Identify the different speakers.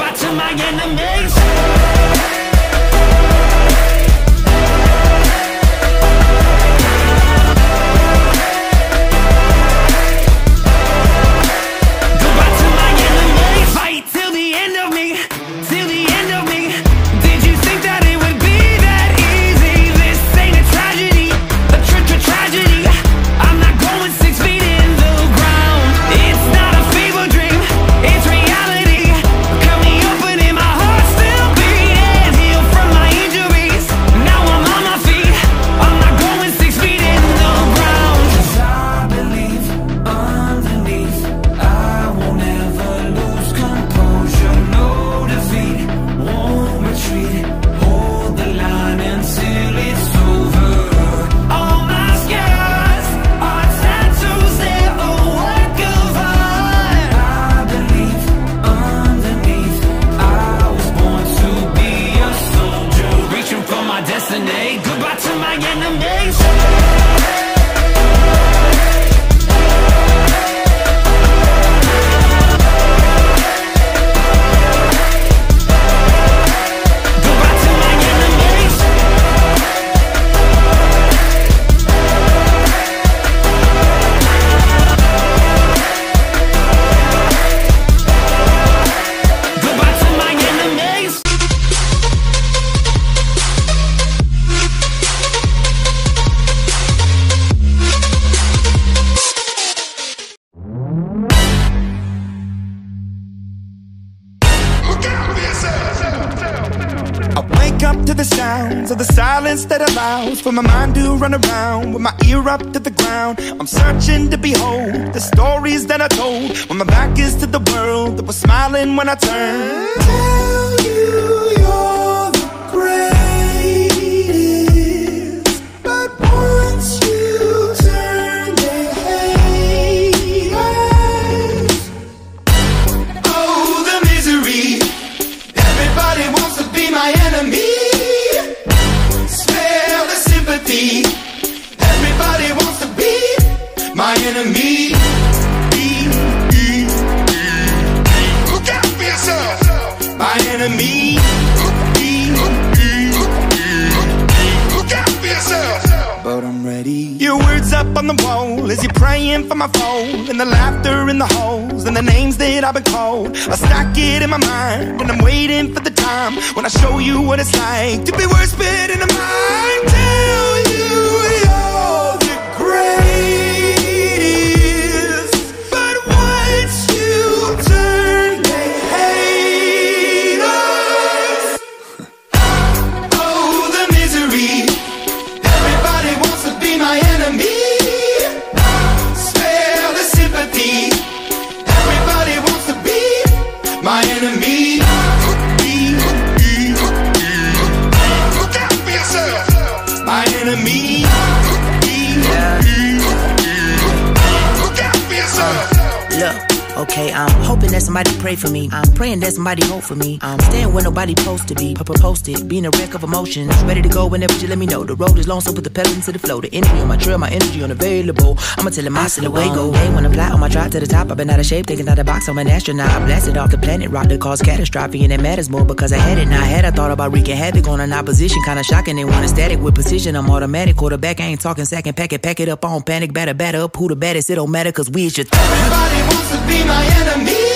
Speaker 1: Goodbye to my enemies. Goodbye to my enemies.
Speaker 2: Up to the sounds of the silence that allows for my mind to run around with my ear up to the ground. I'm searching to behold the stories that I told when my back is to the world that was smiling when I turned. Tell you you're the greatest, but once you turn they hate us. Oh, the misery. Everybody wants to be my enemy. Everybody wants to be my enemy. Look out for yourself. My enemy. Look out for yourself. But I'm ready. Your words up on the wall as you're praying for my phone, and the laughter in the halls and the names that I've been called. I stack it in my mind and I'm waiting for the time when I show you what it's like to be worse fit in the mind. Tell you you're the greatest, but once you turn they hate us. Oh, the misery. Everybody wants to be my enemy. Spare the sympathy. Everybody wants to be my enemy. Look out for yourself. My enemy. Look out for yourself.
Speaker 3: Look, okay, I'm hoping that somebody pray for me. I'm praying that somebody hope for me. I'm staying where nobody's supposed to be. Posted, being a wreck of emotions. Ready to go whenever you let me know. The road is long, so put the pedal into the flow. The enemy on my trail, my energy unavailable. I'ma tell him I still away go. Hey, when I fly on my drive to the top, I've been out of shape, taking out the box. I'm an astronaut. I blasted off the planet, rock that caused catastrophe, and it matters more because I had it. Now I had I thought about wreaking havoc on an opposition, kinda shocking. They want a static with precision. I'm automatic, quarterback. I ain't talking second pack it up on panic, batter up. Who the baddest? It don't matter, cause we is just.
Speaker 2: Everybody wants to be my enemy.